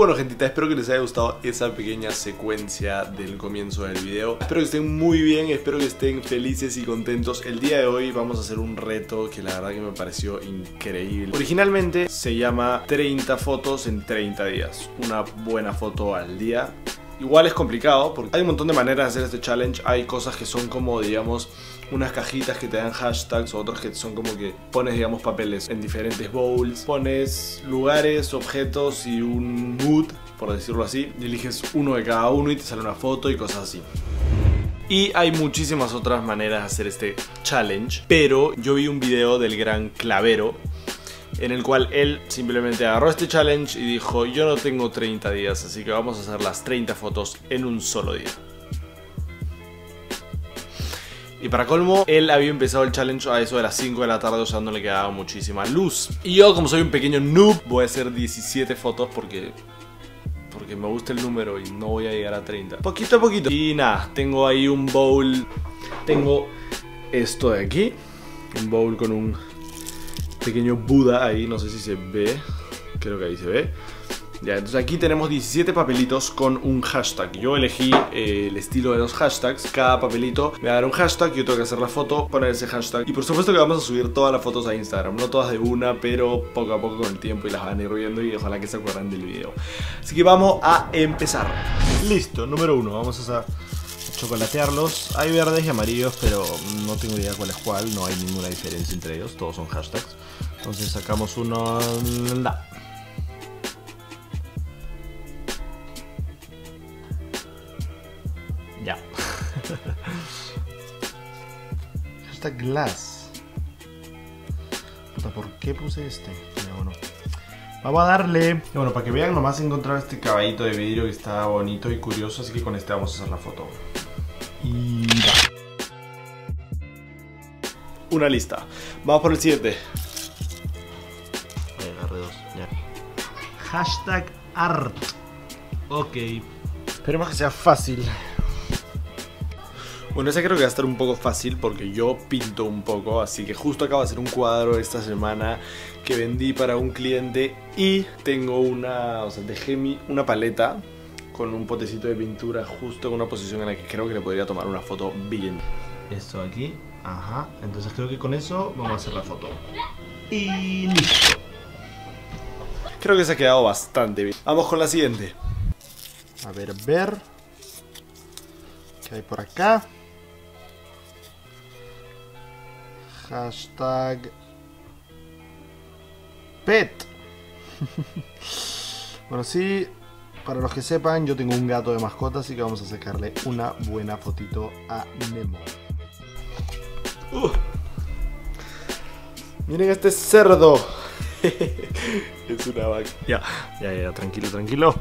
Bueno, gentita, espero que les haya gustado esa pequeña secuencia del comienzo del video. Espero que estén muy bien, espero que estén felices y contentos. El día de hoy vamos a hacer un reto que la verdad que me pareció increíble. Originalmente se llama 30 fotos en 30 días. Una buena foto al día. Igual es complicado porque hay un montón de maneras de hacer este challenge. Hay cosas que son como, digamos, unas cajitas que te dan hashtags, otras que son como que pones, digamos, papeles en diferentes bowls, pones lugares, objetos y un mood, por decirlo así, y eliges uno de cada uno y te sale una foto y cosas así. Y hay muchísimas otras maneras de hacer este challenge, pero yo vi un video del gran Clavero en el cual él simplemente agarró este challenge y dijo: yo no tengo 30 días, así que vamos a hacer las 30 fotos en un solo día. Y para colmo, él había empezado el challenge a eso de las 5 de la tarde, o sea, no le quedaba muchísima luz. Y yo, como soy un pequeño noob, voy a hacer 17 fotos porque me gusta el número y no voy a llegar a 30. Poquito a poquito. Y nada, tengo ahí un bowl. Tengo esto de aquí, un bowl con un pequeño Buda ahí, no sé si se ve. Creo que ahí se ve. Ya, entonces aquí tenemos 17 papelitos con un hashtag. Yo elegí el estilo de los hashtags. Cada papelito me va a dar un hashtag. Yo tengo que hacer la foto, poner ese hashtag. Y por supuesto que vamos a subir todas las fotos a Instagram. No todas de una, pero poco a poco con el tiempo. Y las van a ir viendo y ojalá que se acuerden del video. Así que vamos a empezar. Listo, número 1. Vamos a chocolatearlos. Hay verdes y amarillos, pero no tengo idea cuál es cuál. No hay ninguna diferencia entre ellos. Todos son hashtags. Entonces sacamos uno. Ya. Hashtag glass. Puta, ¿por qué puse este? Ya, bueno. Vamos a darle. Bueno, para que vean, nomás he encontrado este caballito de vidrio que está bonito y curioso, así que con este vamos a hacer la foto. Y va. Una lista. Vamos por el siguiente. Voy a agarrar dos. Ya. Hashtag art. Ok. Esperemos que sea fácil. Bueno, esa creo que va a estar un poco fácil porque yo pinto un poco, así que justo acabo de hacer un cuadro esta semana que vendí para un cliente y tengo dejé una paleta con un potecito de pintura justo en una posición en la que creo que le podría tomar una foto bien. Esto aquí, ajá, entonces creo que con eso vamos a hacer la foto. Y listo. Creo que se ha quedado bastante bien. Vamos con la siguiente. A ver. ¿Qué hay por acá? Hashtag pet. Bueno, sí, para los que sepan, yo tengo un gato de mascota, así que vamos a sacarle una buena fotito a Nemo. Miren este cerdo. Es una vaca. Ya, tranquilo.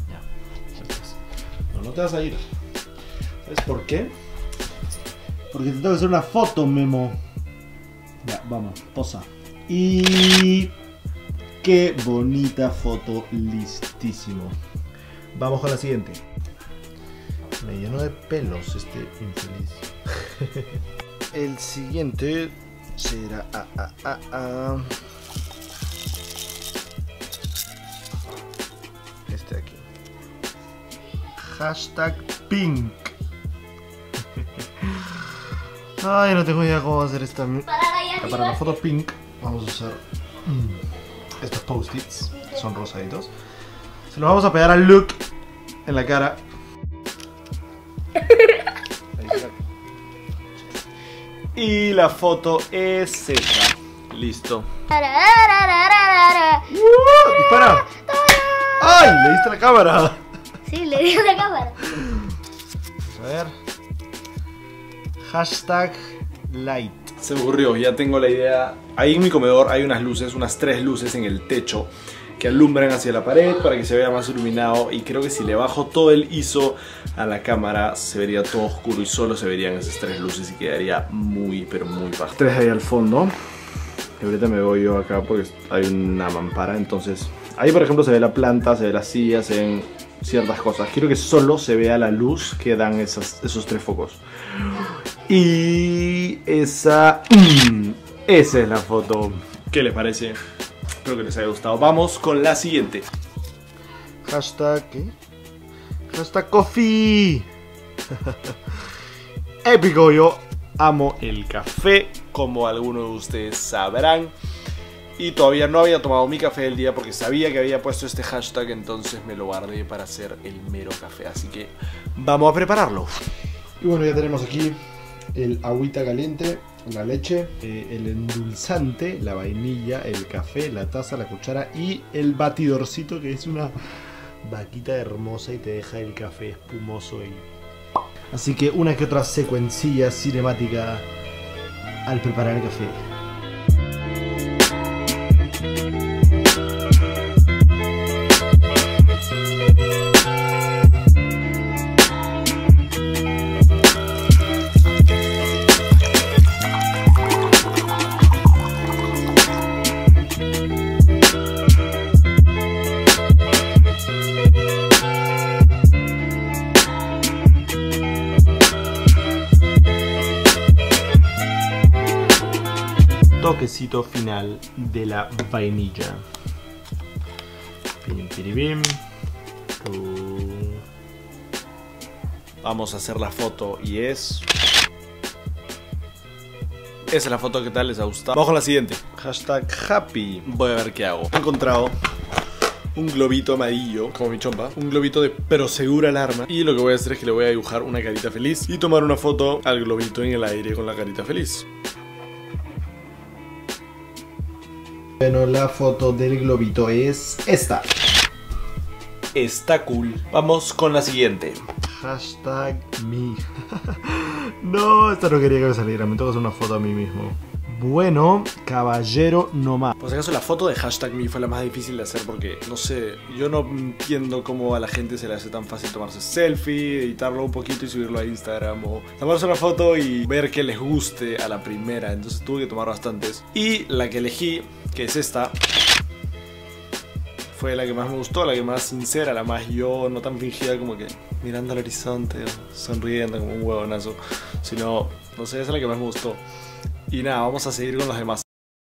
Ya. No te vas a ir. ¿Sabes por qué? Porque te tengo que hacer una foto, Memo. Ya, vamos, posa. Y qué bonita foto, listísimo. Vamos con la siguiente. Me llenó de pelos este infeliz. El siguiente será este de aquí. Hashtag pink. Ay, no tengo idea cómo va a hacer esta. Para la foto pink vamos a usar estos post-its, son rosaditos. Se los vamos a pegar al look en la cara. Y la foto es esa. Listo. ¡Dispara! ¡Ay! ¿Le diste la cámara? Sí, le di la cámara. A ver. Hashtag light. Se me ocurrió, ya tengo la idea. Ahí en mi comedor hay unas luces, unas 3 luces en el techo que alumbran hacia la pared para que se vea más iluminado. Y creo que si le bajo todo el ISO a la cámara se vería todo oscuro y solo se verían esas 3 luces y quedaría muy, pero muy bajo. 3 ahí al fondo. Y ahorita me voy yo acá porque hay una mampara, entonces ahí por ejemplo se ve la planta, se ve la silla, se ven ciertas cosas. Quiero que solo se vea la luz que dan esos 3 focos. Y esa es la foto. ¿Qué les parece? Espero que les haya gustado. Vamos con la siguiente. Hashtag, ¿qué? Hashtag coffee. Épico, yo amo el café, como algunos de ustedes sabrán. Y todavía no había tomado mi café del día porque sabía que había puesto este hashtag, entonces me lo guardé para hacer el mero café. Así que vamos a prepararlo. Y bueno, ya tenemos aquí el agüita caliente, la leche, el endulzante, la vainilla, el café, la taza, la cuchara y el batidorcito, que es una vaquita hermosa y te deja el café espumoso. Así que una que otra secuencilla cinemática al preparar el café. Toquecito final de la vainilla. Pim, piribim. Vamos a hacer la foto y es... Esa es la foto, ¿qué tal? ¿Les ha gustado? Vamos con la siguiente. Hashtag happy. Voy a ver qué hago. He encontrado un globito amarillo, como mi chompa. Un globito de Prosegur Alarma. Y lo que voy a hacer es que le voy a dibujar una carita feliz y tomar una foto al globito en el aire con la carita feliz. Bueno, la foto del globito es esta. Está cool. Vamos con la siguiente. Hashtag me. No, esta no quería que me saliera. Me tengo que hacer una foto a mí mismo. Bueno, caballero nomás. Por si acaso la foto de hashtag me fue la más difícil de hacer porque, no sé, yo no entiendo cómo a la gente se le hace tan fácil tomarse selfie, editarlo un poquito y subirlo a Instagram, o tomarse una foto y ver que les guste a la primera. Entonces tuve que tomar bastantes. Y la que elegí, que es esta, fue la que más me gustó, la que más sincera, la más yo, no tan fingida como que mirando al horizonte o sonriendo como un huevonazo, sino, no sé, esa es la que más me gustó. Y nada, vamos a seguir con los demás.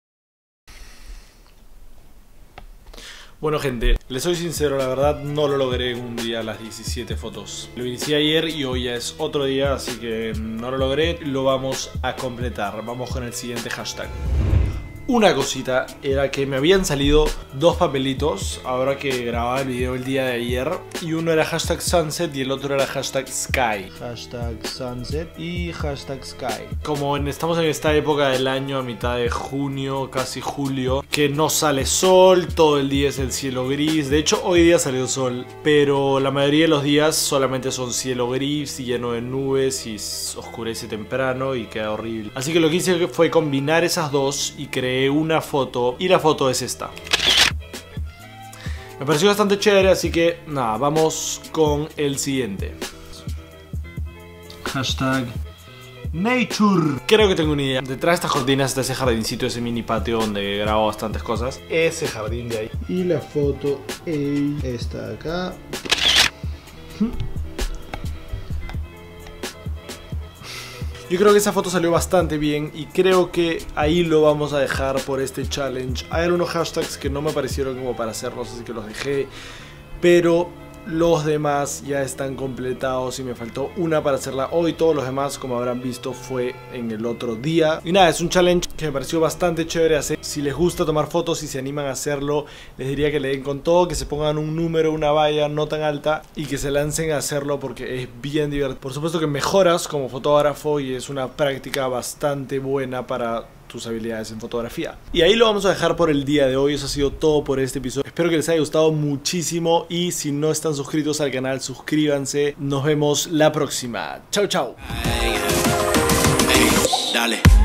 Bueno gente, les soy sincero, la verdad no lo logré en un día las 17 fotos. Lo inicié ayer y hoy ya es otro día, así que no lo logré, lo vamos a completar. Vamos con el siguiente hashtag. Una cosita era que me habían salido dos papelitos ahora que grababa el video el día de ayer, y uno era hashtag sunset y el otro era hashtag sky. Hashtag sunset y hashtag sky. Como estamos en esta época del año, a mitad de junio, casi julio, que no sale sol, todo el día es el cielo gris. De hecho hoy día salió sol, pero la mayoría de los días solamente son cielo gris y lleno de nubes y oscurece temprano y queda horrible. Así que lo que hice fue combinar esas dos y creé una foto, y la foto es esta. Me pareció bastante chévere, así que nada, vamos con el siguiente. Hashtag nature. Creo que tengo una idea. Detrás de estas cortinas está ese jardincito, ese mini patio donde grabo bastantes cosas. Ese jardín de ahí. Y la foto está acá. Yo creo que esa foto salió bastante bien y creo que ahí lo vamos a dejar por este challenge. Hay algunos hashtags que no me parecieron como para hacerlos, así que los dejé. Pero los demás ya están completados y me faltó una para hacerla hoy. Todos los demás, como habrán visto, fue en el otro día. Y nada, es un challenge que me pareció bastante chévere hacer. Si les gusta tomar fotos y se animan a hacerlo, les diría que le den con todo, que se pongan un número, una valla no tan alta y que se lancen a hacerlo porque es bien divertido. Por supuesto que mejoras como fotógrafo y es una práctica bastante buena para tus habilidades en fotografía. Y ahí lo vamos a dejar por el día de hoy. Eso ha sido todo por este episodio. Espero que les haya gustado muchísimo y si no están suscritos al canal, suscríbanse. Nos vemos la próxima. Chau, chau. Dale.